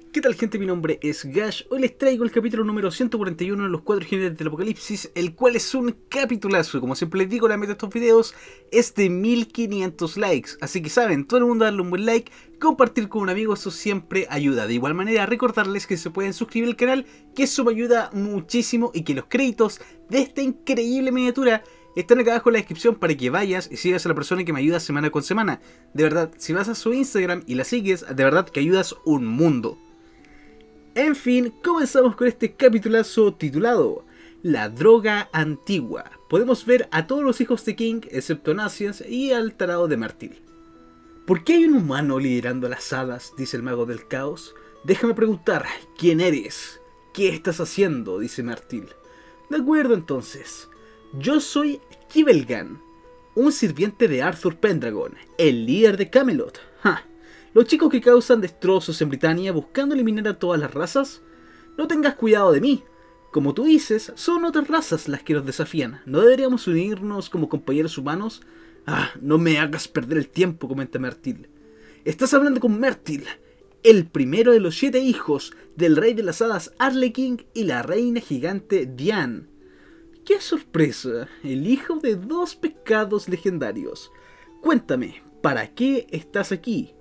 ¿Qué tal, gente? Mi nombre es Gash. Hoy les traigo el capítulo número 141 de los 4 jinetes del apocalipsis, el cual es un capitulazo. Como siempre les digo, la meta de estos videos es de 1500 likes. Así que saben, todo el mundo darle un buen like, compartir con un amigo, eso siempre ayuda. De igual manera, recordarles que se pueden suscribir al canal, que eso me ayuda muchísimo, y que los créditos de esta increíble miniatura están acá abajo en la descripción para que vayas y sigas a la persona que me ayuda semana con semana. De verdad, si vas a su Instagram y la sigues, de verdad que ayudas un mundo. En fin, comenzamos con este capitulazo titulado La droga antigua. Podemos ver a todos los hijos de King, excepto Naciens y al tarado de Martil. ¿Por qué hay un humano liderando a las hadas?, dice el mago del caos. Déjame preguntar, ¿quién eres? ¿Qué estás haciendo?, dice Martil. De acuerdo entonces. Yo soy Kibelgan, un sirviente de Arthur Pendragon, el líder de Camelot. ¡Ja! Los chicos que causan destrozos en Britania buscando eliminar a todas las razas. No tengas cuidado de mí. Como tú dices, son otras razas las que nos desafían. ¿No deberíamos unirnos como compañeros humanos? Ah, no me hagas perder el tiempo, comenta Martil. Estás hablando con Martil, el primero de los 7 hijos del rey de las hadas Arlequín y la reina gigante Diane. ¡Qué sorpresa! El hijo de 2 pecados legendarios. Cuéntame, ¿para qué estás aquí?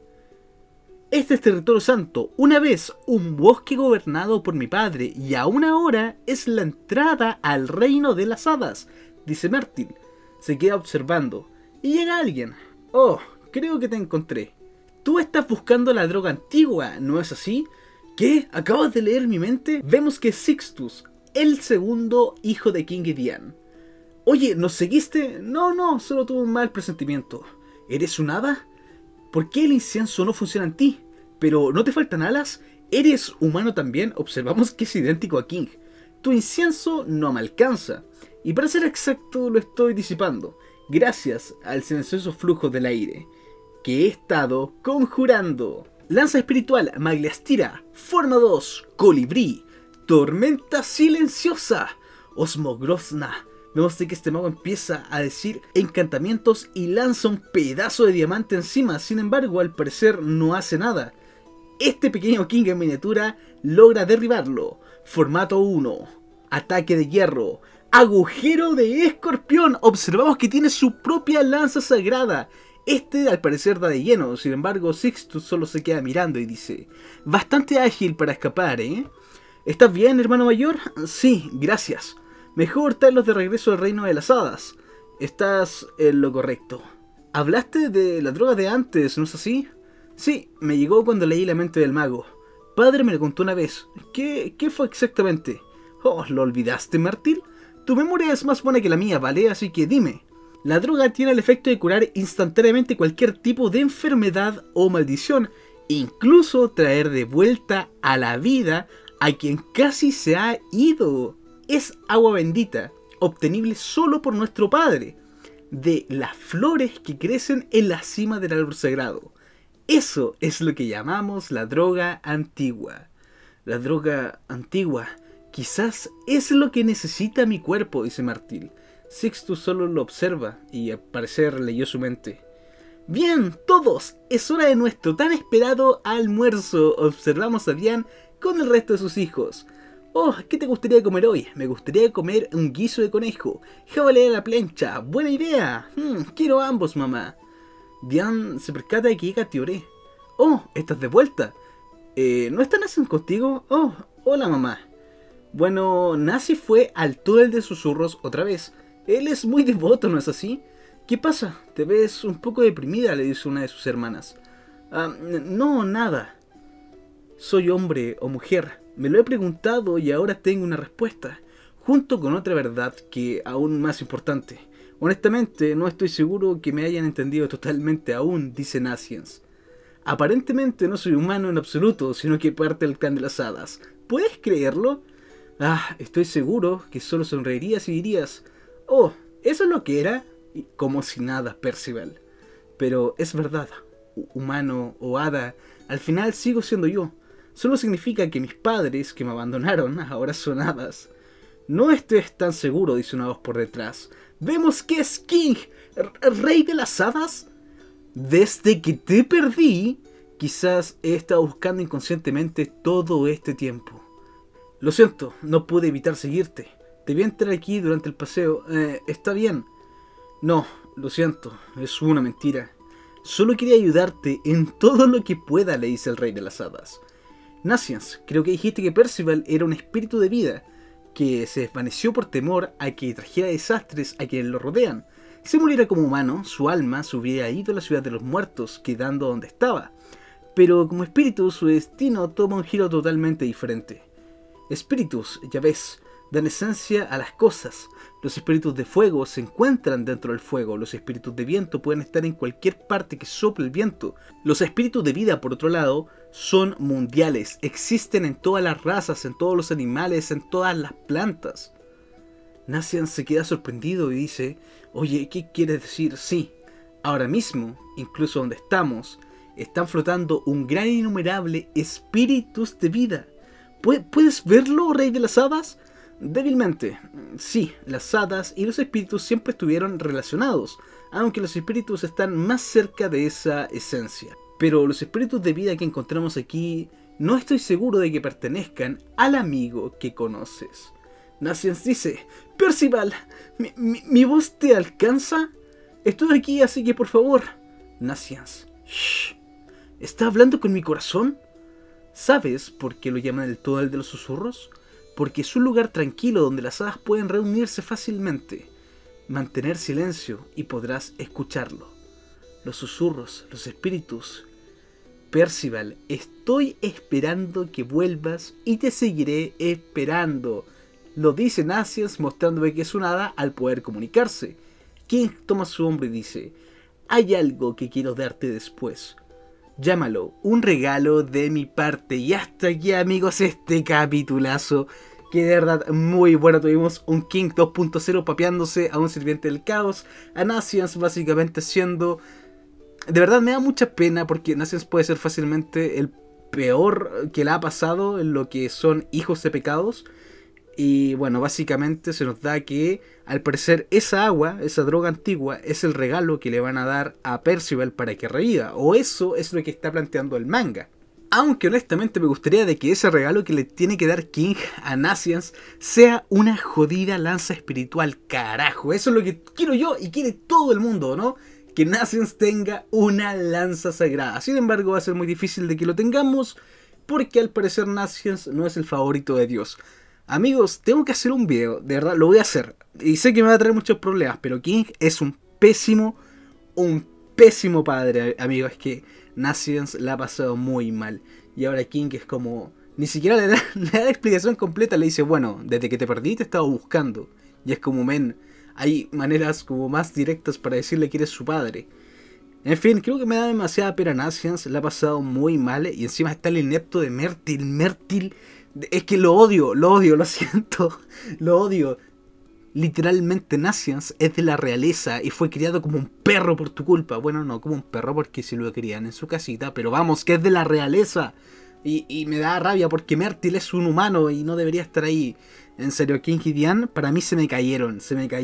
Este es territorio santo, una vez un bosque gobernado por mi padre, y aún ahora es la entrada al reino de las hadas, dice Martil. Se queda observando, y llega alguien. Oh, creo que te encontré. Tú estás buscando la droga antigua, ¿no es así? ¿Qué? ¿Acabas de leer mi mente? Vemos que es Sixtus, el segundo hijo de King y Diane. Oye, ¿nos seguiste? No, solo tuve un mal presentimiento. ¿Eres un hada? ¿Por qué el incienso no funciona en ti? ¿Pero no te faltan alas? ¿Eres humano también? Observamos que es idéntico a King. Tu incienso no me alcanza. Y para ser exacto, lo estoy disipando, gracias al silencioso flujo del aire que he estado conjurando. Lanza espiritual, Magliastira. Forma 2, colibrí. Tormenta silenciosa, Osmogrozna. Vemos que este mago empieza a decir encantamientos y lanza un pedazo de diamante encima. Sin embargo, al parecer no hace nada. Este pequeño King en miniatura logra derribarlo. Formato 1. Ataque de hierro. Agujero de escorpión. Observamos que tiene su propia lanza sagrada. Este al parecer da de lleno. Sin embargo, Sixtus solo se queda mirando y dice: bastante ágil para escapar, ¿eh? ¿Estás bien, hermano mayor? Sí, gracias. Mejor traerlos de regreso al reino de las hadas. Estás en lo correcto. Hablaste de la droga de antes, ¿no es así? Sí, me llegó cuando leí la mente del mago. Padre me lo contó una vez. ¿Qué fue exactamente? Oh, ¿lo olvidaste, Martil? Tu memoria es más buena que la mía, ¿vale? Así que dime. La droga tiene el efecto de curar instantáneamente cualquier tipo de enfermedad o maldición, incluso traer de vuelta a la vida a quien casi se ha ido. Es agua bendita, obtenible solo por nuestro padre, de las flores que crecen en la cima del árbol sagrado. Eso es lo que llamamos la droga antigua. La droga antigua, quizás es lo que necesita mi cuerpo, dice Martil. Sixtus solo lo observa y al parecer leyó su mente. Bien, todos, es hora de nuestro tan esperado almuerzo. Observamos a Diane con el resto de sus hijos. Oh, ¿qué te gustaría comer hoy? Me gustaría comer un guiso de conejo. Jabalí a la plancha. Buena idea. Quiero ambos, mamá. Diane se percata de que llega Tioré. Oh, ¿estás de vuelta? ¿No está Naciens contigo? Oh, hola, mamá. Bueno, Naci fue al túnel de susurros otra vez. Él es muy devoto, ¿no es así? ¿Qué pasa? Te ves un poco deprimida, le dice una de sus hermanas. No, nada. ¿Soy hombre o mujer? Me lo he preguntado y ahora tengo una respuesta, junto con otra verdad que aún más importante. Honestamente, no estoy seguro que me hayan entendido totalmente aún, dice Naciens. Aparentemente no soy humano en absoluto, sino que parte del clan de las hadas. ¿Puedes creerlo? Ah, estoy seguro que solo sonreirías y dirías: oh, ¿eso es lo que era? Y como si nada, Percival. Pero es verdad, humano o hada, al final sigo siendo yo. Solo significa que mis padres, que me abandonaron, ahora son hadas. No estés tan seguro, dice una voz por detrás. Vemos que es King, rey de las hadas. Desde que te perdí, Quizás he estado buscando inconscientemente todo este tiempo. Lo siento, no pude evitar seguirte. Debí entrar aquí durante el paseo. Está bien. No, lo siento, es una mentira. Solo quería ayudarte en todo lo que pueda, le dice el rey de las hadas. Nacians, creo que dijiste que Percival era un espíritu de vida, que se desvaneció por temor a que trajera desastres a quienes lo rodean. Si muriera como humano, su alma se hubiera ido a la ciudad de los muertos, quedando donde estaba. Pero como espíritu, su destino toma un giro totalmente diferente. Espíritus, ya ves, dan esencia a las cosas. Los espíritus de fuego se encuentran dentro del fuego. Los espíritus de viento pueden estar en cualquier parte que sople el viento. Los espíritus de vida, por otro lado, son mundiales. Existen en todas las razas, en todos los animales, en todas las plantas. Nacian se queda sorprendido y dice: oye, ¿qué quieres decir? Sí, ahora mismo, incluso donde estamos, están flotando un gran innumerable espíritus de vida. ¿Puedes verlo, rey de las hadas? Débilmente. Sí, las hadas y los espíritus siempre estuvieron relacionados, aunque los espíritus están más cerca de esa esencia. Pero los espíritus de vida que encontramos aquí, no estoy seguro de que pertenezcan al amigo que conoces. Nacians dice: Percival, ¿mi voz te alcanza? Estoy aquí, así que por favor. Nacians: shh, ¿está hablando con mi corazón? ¿Sabes por qué lo llaman el túnel de los susurros? Porque es un lugar tranquilo donde las hadas pueden reunirse fácilmente. Mantener silencio y podrás escucharlo. Los susurros, los espíritus. Percival, estoy esperando que vuelvas y te seguiré esperando. Lo dice Nacians, mostrándome que es una hada al poder comunicarse. King toma su hombro y dice: hay algo que quiero darte después. Llámalo un regalo de mi parte. Y hasta aquí, amigos, este capitulazo, que de verdad muy bueno. Tuvimos un King 2.0 papeándose a un sirviente del caos, a Nacians básicamente siendo... De verdad me da mucha pena porque Nacians puede ser fácilmente el peor que le ha pasado en lo que son hijos de pecados. Y bueno, básicamente se nos da que al parecer esa agua, esa droga antigua, es el regalo que le van a dar a Percival para que reviva. O eso es lo que está planteando el manga. Aunque honestamente me gustaría de que ese regalo que le tiene que dar King a Nacians sea una jodida lanza espiritual. Carajo, eso es lo que quiero yo y quiere todo el mundo, ¿no? Que Nacians tenga una lanza sagrada. Sin embargo, va a ser muy difícil de que lo tengamos, porque al parecer Nacians no es el favorito de Dios. Amigos, tengo que hacer un video, de verdad, lo voy a hacer. Y sé que me va a traer muchos problemas, pero King es un pésimo padre, amigos. Es que Nacians la ha pasado muy mal. Y ahora King es como... Ni siquiera le da la explicación completa, le dice: bueno, desde que te perdí te he estado buscando. Y es como, men, hay maneras como más directas para decirle que eres su padre. En fin, creo que me da demasiada pena Nacians, la ha pasado muy mal. Y encima está el inepto de Mertil. Mertil... Es que lo odio, lo siento, lo odio. Literalmente Nacians es de la realeza y fue criado como un perro por tu culpa. Bueno, no como un perro porque si lo crían en su casita, pero vamos, que es de la realeza. Y me da rabia porque Mertil es un humano y no debería estar ahí. En serio, King y Diane para mí se me cayeron.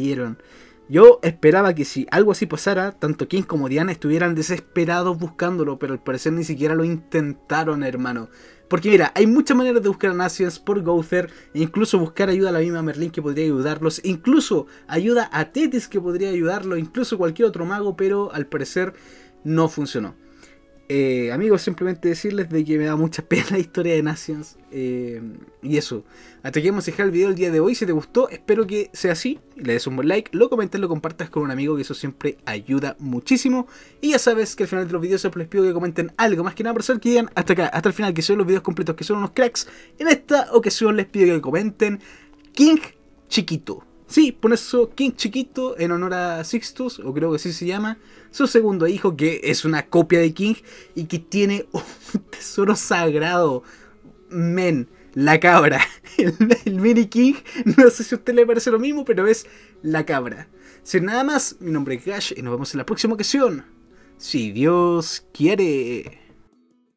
Yo esperaba que si algo así pasara, tanto King como Diane estuvieran desesperados buscándolo, pero al parecer ni siquiera lo intentaron, hermano. Porque mira, hay muchas maneras de buscar a Nacians por Gowther, e incluso buscar ayuda a la misma Merlin que podría ayudarlos, incluso ayuda a Tethys que podría ayudarlo, incluso cualquier otro mago, pero al parecer no funcionó. Amigos, simplemente decirles de que me da mucha pena la historia de Nacians. Y eso, hasta aquí hemos dejado el video el día de hoy. Si te gustó, espero que sea así, le des un buen like, lo comentes, lo compartas con un amigo, que eso siempre ayuda muchísimo. Y ya sabes que al final de los videos siempre les pido que comenten algo, más que nada por ser que llegan hasta acá, hasta el final, que son los videos completos, que son unos cracks. En esta ocasión les pido que comenten King chiquito. Sí, pon eso, King chiquito, en honor a Sixtus, o creo que así se llama, su segundo hijo, que es una copia de King y que tiene un tesoro sagrado. Men, la cabra. El mini King, no sé si a usted le parece lo mismo, pero es la cabra. Sin nada más, mi nombre es Gash y nos vemos en la próxima ocasión, si Dios quiere.